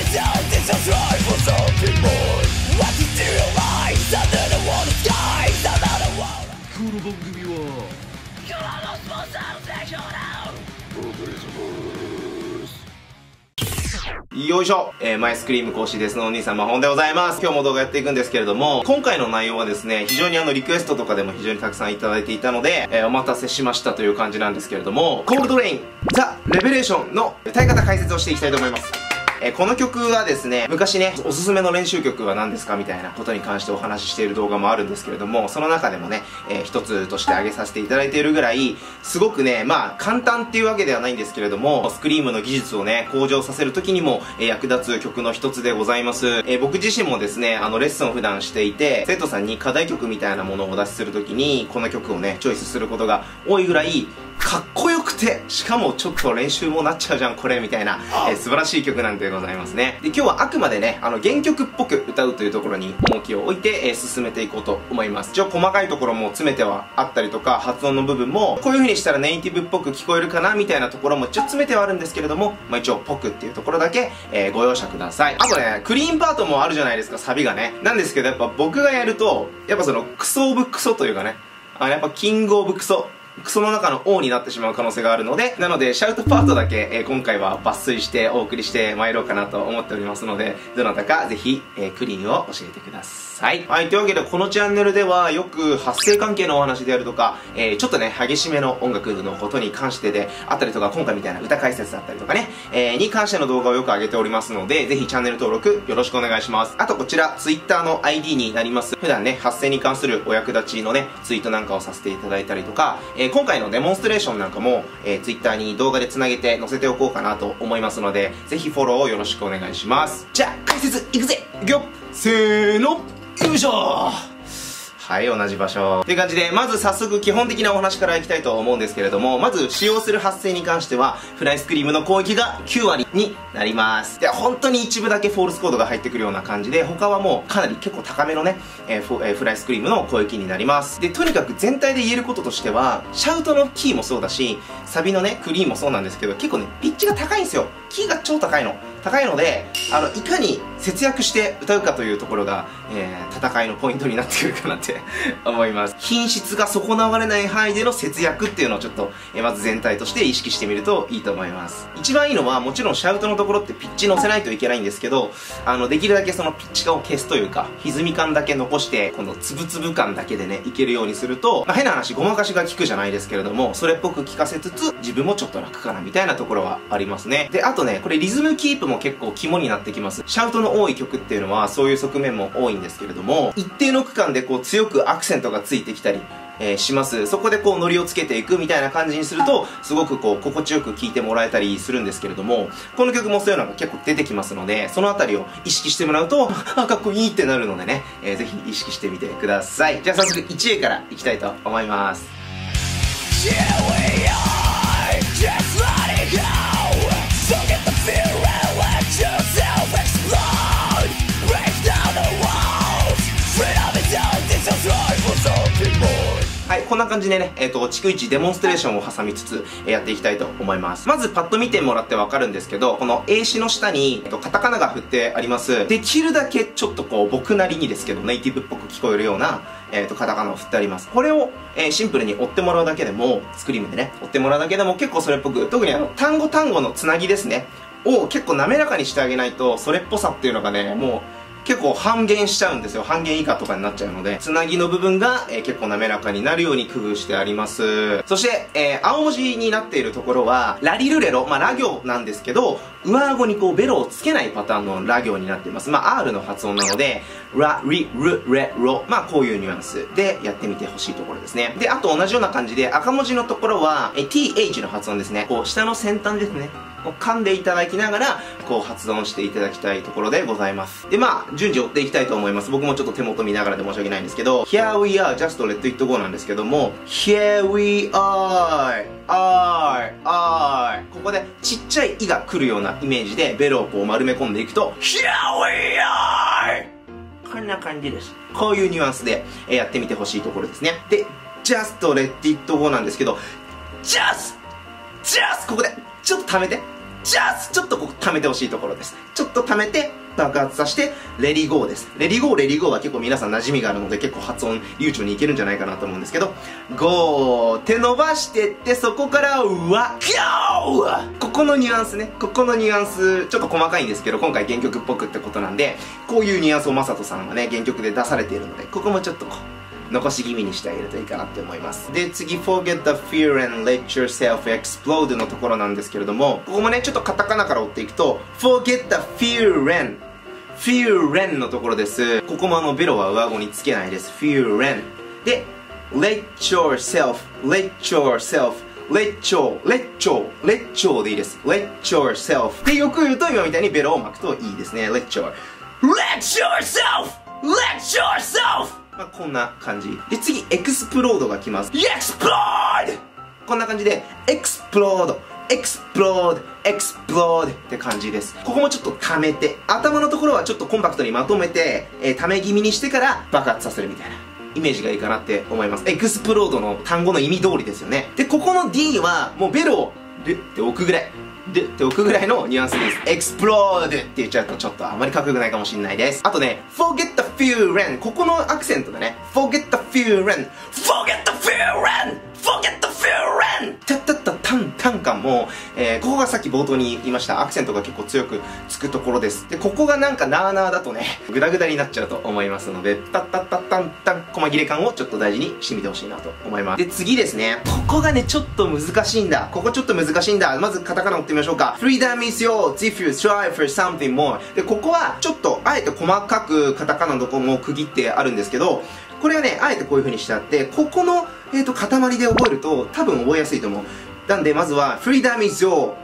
番組はよいしょ、マイスクリーム講師ですのお兄さん、まほんでございます。今日も動画やっていくんですけれども、今回の内容はですね、非常にリクエストとかでも非常にたくさんいただいていたので、お待たせしましたという感じなんですけれども、コールドレインザ・レベレーションの歌い方解説をしていきたいと思います。この曲はですね、昔ね、おすすめの練習曲は何ですかみたいなことに関してお話ししている動画もあるんですけれども、その中でもね、一つとして挙げさせていただいているぐらい、すごくね、まあ、簡単っていうわけではないんですけれども、スクリームの技術をね、向上させる時にも、役立つ曲の一つでございます。僕自身もですね、レッスンを普段していて、生徒さんに課題曲みたいなものをお出しする時に、この曲をね、チョイスすることが多いぐらい、かっこよくて、しかもちょっと練習もなっちゃうじゃんこれみたいな、素晴らしい曲なんでございますね。で、今日はあくまでね、原曲っぽく歌うというところに重きを置いて、進めていこうと思います。一応細かいところも詰めてはあったりとか、発音の部分もこういう風にしたらネイティブっぽく聞こえるかなみたいなところも一応詰めてはあるんですけれども、まあ一応ぽくっていうところだけ、ご容赦ください。あとね、クリーンパートもあるじゃないですか、サビがね。なんですけど、やっぱ僕がやると、やっぱそのクソオブクソというかね、やっぱキングオブクソの中の王になってしまう可能性があるので、なのでシャウトパートだけ、今回は抜粋してお送りして参ろうかなと思っておりますので、どなたかぜひ、クリーンを教えてください。はい、というわけでこのチャンネルではよく発声関係のお話であるとか、ちょっとね、激しめの音楽のことに関してであったりとか、今回みたいな歌解説だったりとかね、に関しての動画をよく上げておりますので、ぜひチャンネル登録よろしくお願いします。あとこちら、Twitter の ID になります。普段ね、発声に関するお役立ちのね、ツイートなんかをさせていただいたりとか、今回のデモンストレーションなんかも、Twitter に動画でつなげて載せておこうかなと思いますので、ぜひフォローをよろしくお願いします。じゃあ、解説いくぜいくよせーのよいしょはい、同じ場所。という感じで、まず早速基本的なお話からいきたいと思うんですけれども、まず使用する発声に関しては、フライスクリームの攻撃が9割になります。で、本当に一部だけフォールスコードが入ってくるような感じで、他はもうかなり結構高めのね、フライスクリームの攻撃になります。で、とにかく全体で言えることとしては、シャウトのキーもそうだし、サビのね、クリーンもそうなんですけど、結構ね、ピッチが高いんですよ。キーが超高いの。高いので、いかに節約して歌うかというところが、戦いのポイントになってくるかなって思います。品質が損なわれない範囲での節約っていうのをちょっと、まず全体として意識してみるといいと思います。一番いいのは、もちろんシャウトのところってピッチ乗せないといけないんですけど、できるだけそのピッチ感を消すというか、歪み感だけ残して、このつぶつぶ感だけでね、いけるようにすると、まあ、変な話、ごまかしが効くじゃないですけれども、それっぽく効かせつつ、自分もちょっと楽かなみたいなところはありますね。で、あとね、これリズムキープも結構肝になってきます。シャウトの多い曲っていうのは、そういう側面も多いんですけれども、一定の区間でこう強くアクセントがついてきたり、します。そこでこうノリをつけていくみたいな感じにすると、すごくこう心地よく聴いてもらえたりするんですけれども、この曲もそういうのが結構出てきますので、そのあたりを意識してもらうと、あ、かっこいいってなるのでね、ぜひ意識してみてください。じゃあ早速1位からいきたいと思います。はい、こんな感じでね、逐一デモンストレーションを挟みつつ、やっていきたいと思います。まずパッと見てもらってわかるんですけど、この英詞の下に、カタカナが振ってあります。できるだけちょっとこう、僕なりにですけど、ネイティブっぽく聞こえるような、カタカナを振ってあります。これを、シンプルに追ってもらうだけでも、スクリームでね、追ってもらうだけでも結構それっぽく、特に単語単語のつなぎですね、を結構滑らかにしてあげないと、それっぽさっていうのがね、もう、結構半減しちゃうんですよ。半減以下とかになっちゃうので、つなぎの部分が、結構滑らかになるように工夫してあります。そして、青文字になっているところは、ラリルレロ、まあ、ラ行なんですけど、上顎にこうベロをつけないパターンのラ行になっています。まあ、R の発音なので、ラ、リ、ル、レ、ロ。まあ、こういうニュアンスでやってみてほしいところですね。で、あと同じような感じで、赤文字のところは、th の発音ですね。こう、下の先端ですね。噛んでいただきながら、こう発音していただきたいところでございます。で、まあ、順次追っていきたいと思います。僕もちょっと手元見ながらで申し訳ないんですけど、Here we are, just let it go なんですけども、Here we are, ここでちっちゃいいが来るようなイメージで、ベロをこう丸め込んでいくと、Here we are! こんな感じです。こういうニュアンスでやってみてほしいところですね。で、just let it go なんですけど、just ここで、ちょっと溜めて。 ちょっとここ溜めてほしいところです。ちょっと溜めて、爆発させて、レディゴーです。レディゴーは結構皆さん馴染みがあるので、結構発音流暢にいけるんじゃないかなと思うんですけど、ゴー手伸ばしてって、そこからゴーここのニュアンスね、ここのニュアンス、ちょっと細かいんですけど、今回原曲っぽくってことなんで、こういうニュアンスをマサトさんはね、原曲で出されているので、ここもちょっとこう、残し気味にしてあげるといいかなって思います。で、次、forget the fear and let yourself explode のところなんですけれども、ここもね、ちょっとカタカナから追っていくと、forget the fear and のところです。ここもベロは上顎につけないです。fear and で、let yourself でいいです。let yourself で、よく言うと今みたいにベロを巻くといいですね。let yourself まあ、こんな感じで、次エクスプロードが来ます。エクスプロードこんな感じでエクスプロードって感じです。ここもちょっと溜めて、頭のところはちょっとコンパクトにまとめて、溜め気味にしてから爆発させるみたいなイメージがいいかなって思います。エクスプロードの単語の意味通りですよね。で、ここの D はもうベロをルって置くぐらいのニュアンスです。エクスプロードって言っちゃうとちょっとあまりかっこよくないかもしれないです。あとね、forget the fear and ここのアクセントだね。forget the fear and タッタッタタンタン感も、ここがさっき冒頭に言いましたアクセントが結構強くつくところです。で、ここがなんかなーなーだとね、グダグダになっちゃうと思いますので、タッタッタッタンタン、細切れ感をちょっと大事にしてみてほしいなと思います。で、次ですね。ここがね、ちょっと難しいんだ。まずカタカナを追ってみましょうか。Freedom is yours if you strive for something more。で、ここはちょっとあえて細かくカタカナのとこも区切ってあるんですけど、これはね、あえてこういう風にしてあって、ここの、塊で覚えると多分覚えやすいと思う。なんで、まずは、Freedom is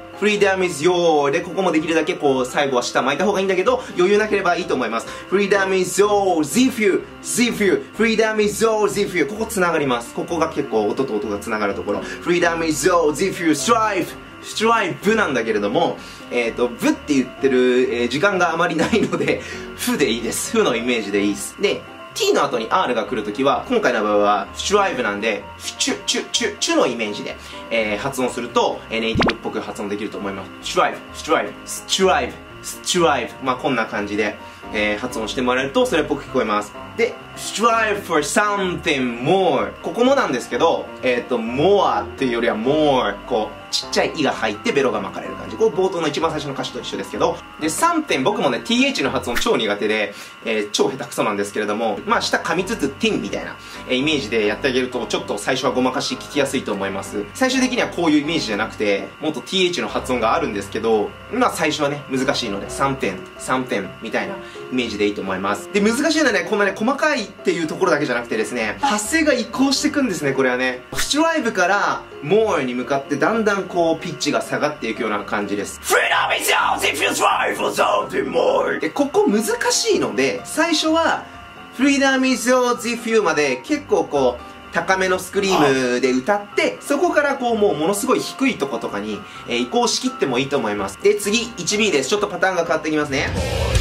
yours で、ここもできるだけこう、最後は下巻いた方がいいんだけど、余裕なければいいと思います。Freedom is yours if you Freedom is yours if you ここ繋がります。ここが結構音と音が繋がるところ。Freedom is yours if you strive なんだけれども、ブって言ってる、時間があまりないので、フでいいです。フのイメージでいいです。で、t の後に r が来るときは、今回の場合は、strive なんで、チュのイメージで、発音すると、ネイティブっぽく発音できると思います。strive。まあ、こんな感じで、発音してもらえると、それっぽく聞こえます。で、strive for something more。ここもなんですけど、more っていうよりは more、こう、ちっちゃい「い」が入ってベロが巻かれる感じ。こう冒頭の一番最初の歌詞と一緒ですけど。で、3点、僕もね、th の発音超苦手で、超下手くそなんですけれども、まあ、下噛みつつ、tin みたいな、イメージでやってあげると、ちょっと最初はごまかし聞きやすいと思います。最終的にはこういうイメージじゃなくて、もっと th の発音があるんですけど、まあ、最初はね、難しいので、3点みたいなイメージでいいと思います。で、難しいのはね、こんなね、細かいっていうところだけじゃなくてですね、発声が移行していくんですね、これはね。strive から、more に向かってだんだんこうピッチが下がっていくような感じです。Freedom is yours if you strive for something more。で、ここ難しいので、最初は Freedom is yours if you まで結構こう高めのスクリームで歌って、そこからこうもうものすごい低いとことかに、移行しきってもいいと思います。で、次 1B です。ちょっとパターンが変わってきますね。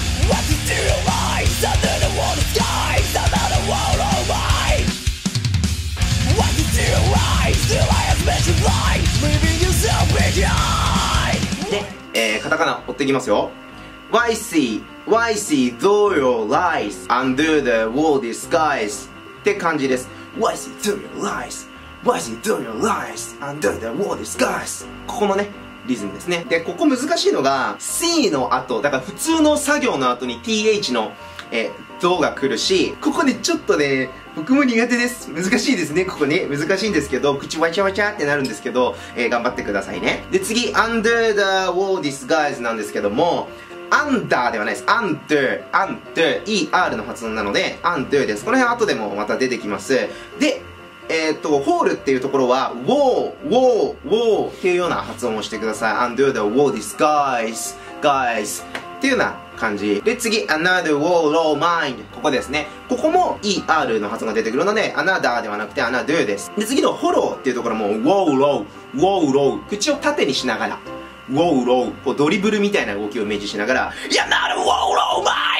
で、カタカナ追っていきますよ。Why see through your lies under the wall disguise って感じです。Why see through your lies under the wall disguise ここのね、リズムですね。で、ここ難しいのが C の後、だから普通の作業の後に TH のどが来るし、ここでちょっとね、僕も苦手です。難しいですね、ここね。難しいんですけど、口わちゃわちゃってなるんですけど、頑張ってくださいね。で、次、under the wall disguise なんですけども、under ではないです。under、er の発音なので、under です。この辺後でもまた出てきます。で、ホールっていうところは、wall っていうような発音をしてください。under the wall disguise、guys っていうような感じ。で、次、another wall of mine。ここですね。ここも er の発音が出てくるので、another ではなくて another です。で、次の follow っていうところも wallow。口を縦にしながら、wallow。こうドリブルみたいな動きをイメージしながら、you're not a wall of mine。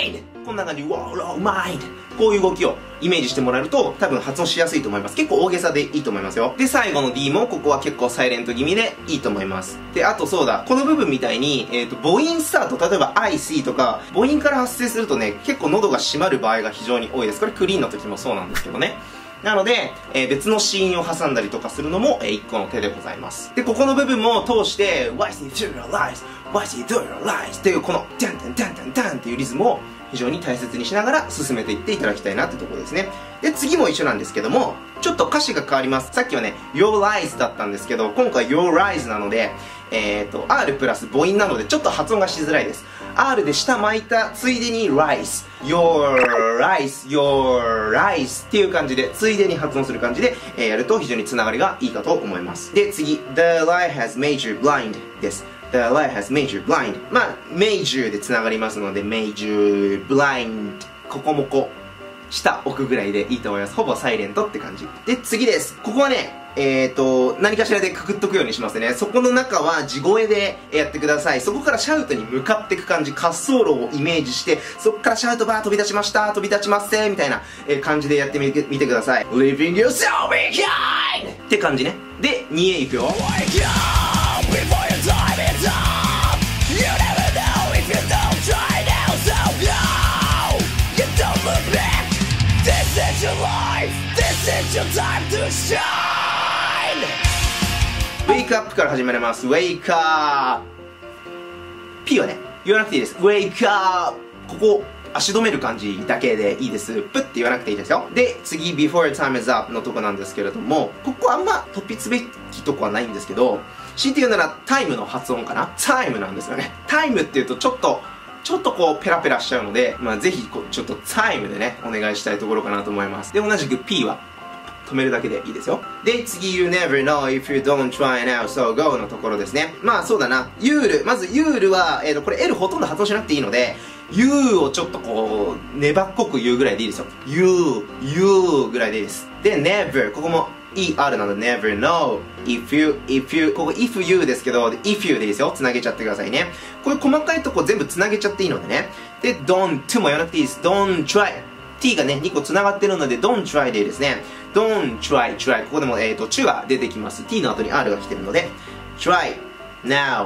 こんな感じ、follow mind。こういう動きをイメージしてもらえると、多分発音しやすいと思います。結構大げさでいいと思いますよ。で、最後の D も、ここは結構サイレント気味でいいと思います。で、あとそうだ、この部分みたいに、母音スタート、例えば I, C とか、母音から発生するとね、結構喉が締まる場合が非常に多いです。これクリーンの時もそうなんですけどね。なので、別の子音を挟んだりとかするのも、一個の手でございます。で、ここの部分も通して、Why is it through your lies? Why is it through your lies? っていう、この、ダンダンダンダンダンっていうリズムを非常に大切にしながら進めていっていただきたいなってところですね。で、次も一緒なんですけども、ちょっと歌詞が変わります。さっきはね、Your lies だったんですけど、今回 Your lies なので、R プラス母音なのでちょっと発音がしづらいです。R で下巻いたついでに Rise Your Rise Your Rise っていう感じでついでに発音する感じで、やると非常につながりがいいかと思います。で次 The lie has made you blind です。 The lie has made you blind まあ made you でつながりますので made you blind ここもこう下置くぐらいでいいと思います。ほぼサイレントって感じで次です。ここはね何かしらでくくっとくようにしますね。そこの中は地声でやってください。そこからシャウトに向かっていく感じ、滑走路をイメージして、そこからシャウトバー飛び出しました、飛び立ちますせみたいな感じでやってみてください。Living yourself behind って感じね。で、2へ行くよ。Wake up から始まります。Wake up P はね、言わなくていいです。Wake up ここ、足止める感じだけでいいです。プって言わなくていいですよ。で、次、Before time is up のとこなんですけれども、ここあんま突筆すべきとこはないんですけど、強いて言うならタイムの発音かな。タイムなんですよね。タイムって言うとちょっとこうペラペラしちゃうので、まあぜひこうちょっとタイムでね、お願いしたいところかなと思います。で、同じく P は止めるだけでいいですよ。で、次、You never know if you don't try now, so go のところですね。まあそうだな。ユール。まずユールは、これ L ほとんど発音しなくていいので、You をちょっとこう、粘っこく言うぐらいでいいですよ。You ぐらいでいいです。で、never。ここも ER なので never know if you ここ if you ですけど if you でいいですよ。つなげちゃってくださいね。こういう細かいとこ全部つなげちゃっていいのでね。で don't to も言わなくていいです。 don't try T がね2個つながってるので don't try でいいですね。 don't try ここでもto が出てきます。 T の後に R が来てるので try now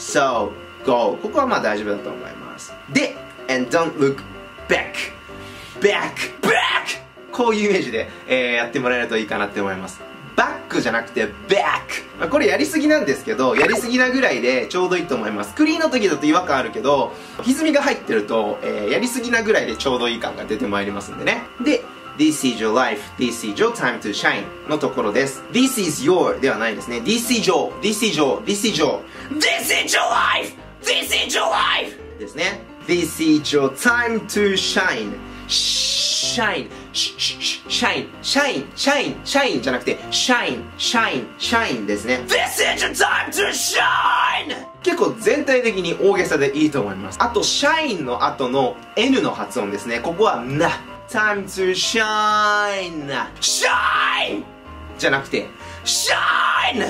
so go ここはまあ大丈夫だと思います。で and don't look back こういうイメージで、やってもらえるといいかなって思います。バックじゃなくてバック、これやりすぎなんですけど、やりすぎなぐらいでちょうどいいと思います。クリーンの時だと違和感あるけど、歪みが入ってると、やりすぎなぐらいでちょうどいい感が出てまいりますんでね。で This is your life, this is your time to shine のところです。 This is your ではないですね。 This is your life, this is your life ですね。 This is your time to shine shine じゃなくて shine ですね。 This is your time to shine 結構全体的に大げさでいいと思います。あと shine の後の N の発音ですね。ここはな time to shine じゃなくて shine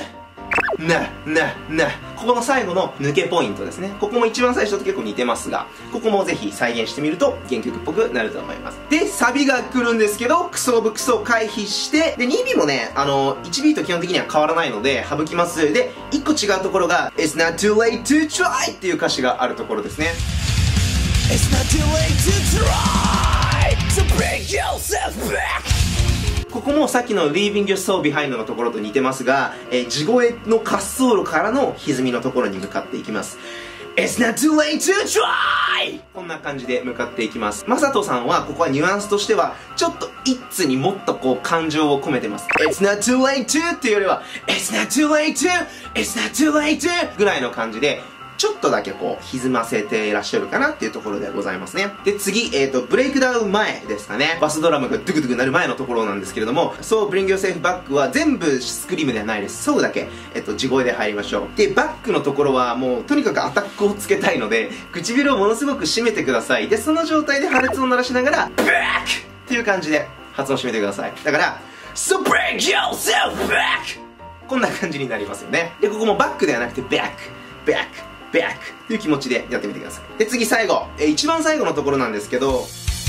ここの最後の抜けポイントですね。ここも一番最初と結構似てますが、ここもぜひ再現してみると原曲っぽくなると思います。で、サビが来るんですけど、クソオブクソを回避して、で、2B もね、1ビート基本的には変わらないので、省きます。で、1個違うところが、It's not too late to try っていう歌詞があるところですね。It's not too late to try to bring yourself backここもさっきの Leaving Your Soul Behind のところと似てますが、地声の滑走路からの歪みのところに向かっていきます。It's not too late to try こんな感じで向かっていきます。マサトさんはここはニュアンスとしてはちょっとIt'sにもっとこう感情を込めてます。It's not too late to っていうよりは It's not too late to ぐらいの感じでちょっとだけこう歪ませていらっしゃるかなっていうところでございますね。で次、ブレイクダウン前ですかね。バスドラムがドゥクドゥクなる前のところなんですけれども、そう Bring Yourself Back は全部スクリームではないです。そうだけ、地声で入りましょう。でバックのところはもうとにかくアタックをつけたいので唇をものすごく締めてください。でその状態で破裂を鳴らしながら BACK っていう感じで発音してみてください。だから So Bring Yourself Back こんな感じになりますよね。でここもバックではなくて BACK back という気持ちでやってみてください。で、次最後、一番最後のところなんですけど、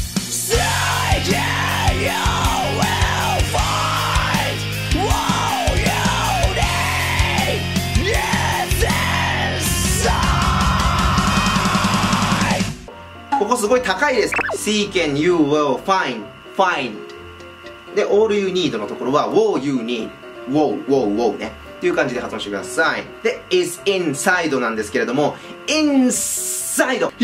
ここすごい高いです。Seek and you will find で all you need のところは wow you need wow ねっていう感じで発音してください。で is inside なんですけれども inside こ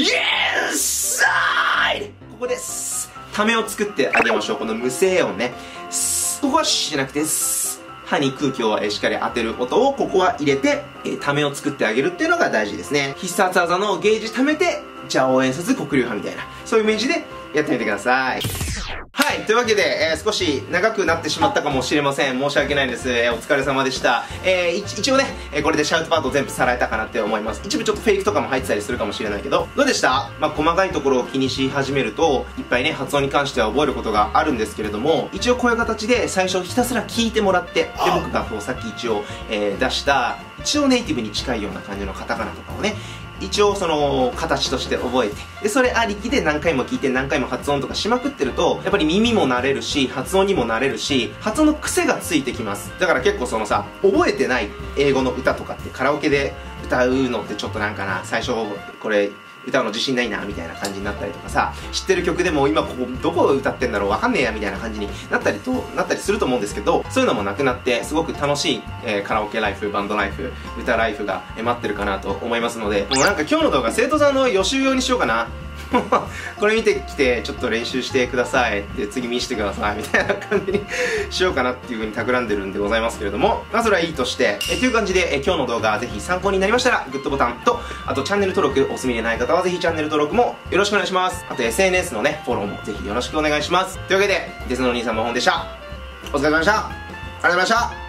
こですためを作ってあげましょう。この無声音ね、ここはシじゃなくて歯に空気をしっかり当てる音をここは入れてためを作ってあげるっていうのが大事ですね。必殺技のゲージ溜めて邪応演出黒竜派みたいな、そういうイメージでやってみてください。はい、というわけで、少し長くなってしまったかもしれません。申し訳ないです。お疲れ様でした。一応ね、これでシャウトパート全部さらえたかなって思います。一部ちょっとフェイクとかも入ってたりするかもしれないけど、どうでした？まあ、細かいところを気にし始めると、いっぱいね、発音に関しては覚えることがあるんですけれども、一応こういう形で最初ひたすら聞いてもらって、で、僕がこうさっき一応、出した、一応ネイティブに近いような感じのカタカナとかをね、一応その形として覚えて、でそれありきで何回も聞いて何回も発音とかしまくってるとやっぱり耳も慣れるし発音にも慣れるし発音の癖がついてきます。だから結構そのさ、覚えてない英語の歌とかってカラオケで歌うのってちょっとなんかな、最初これ歌うの自信ないなみたいな感じになったりとかさ、知ってる曲でも今ここどこを歌ってんだろうわかんねえやみたいな感じになったりすると思うんですけど、そういうのもなくなってすごく楽しい、カラオケライフ、バンドライフ、歌ライフが待ってるかなと思いますので、もうなんか今日の動画生徒さんの予習用にしようかな。これ見てきてちょっと練習してくださいって次見せてくださいみたいな感じにしようかなっていう風に企んでるんでございますけれども、まあそれはいいとしてという感じで今日の動画ぜひ参考になりましたらグッドボタンと、あとチャンネル登録お済みでない方はぜひチャンネル登録もよろしくお願いします。あと SNS のねフォローもぜひよろしくお願いします。というわけでデスのお兄さんの本でした。お疲れ様でした。ありがとうございました。